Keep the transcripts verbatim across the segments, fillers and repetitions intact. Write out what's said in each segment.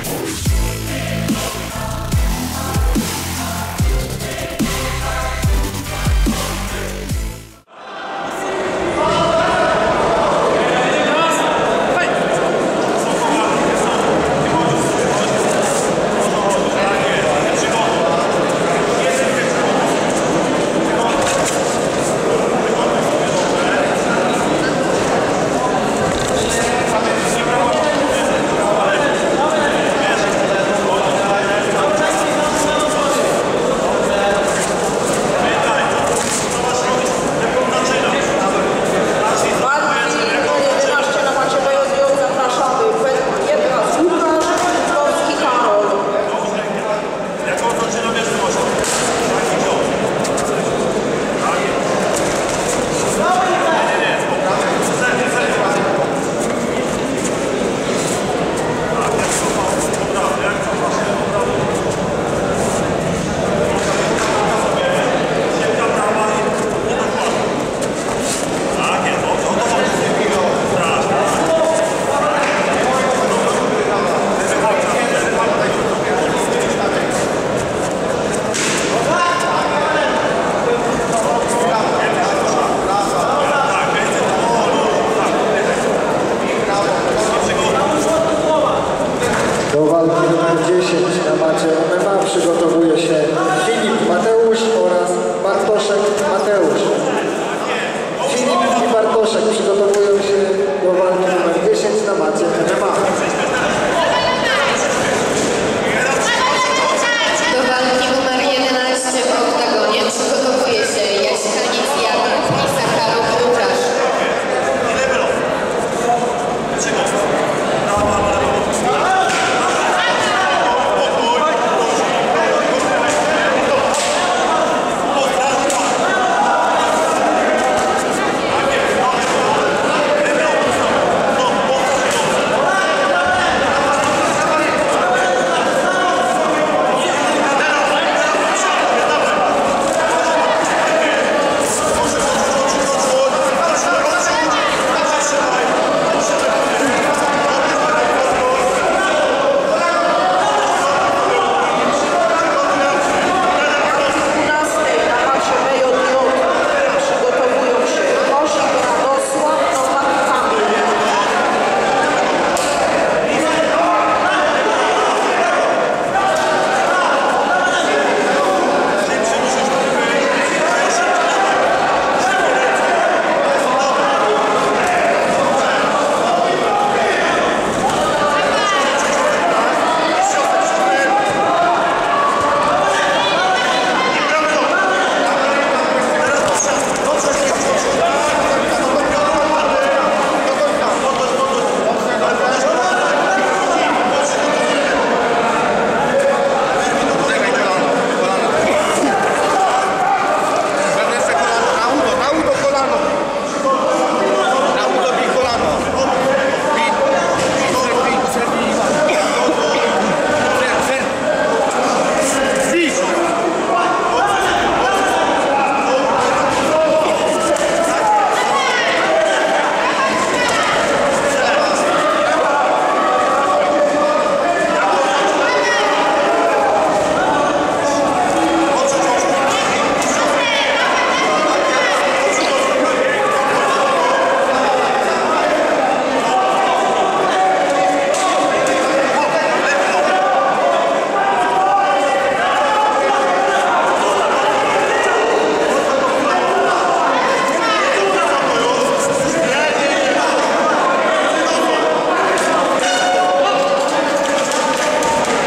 Do walki numer dziesięć na macie M M A przygotowuje się Filip Mateusz oraz Bartoszek Mateusz. Filip i Bartoszek przygotowują się do walki numer dziesięć na macie M M A. Do walki numer jedenaście w oktagonie przygotowuje się Jaśkaniec Janek i Sakarów Łukasz.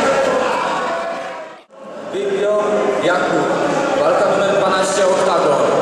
Jakub, walka numer dwanaście oktagon.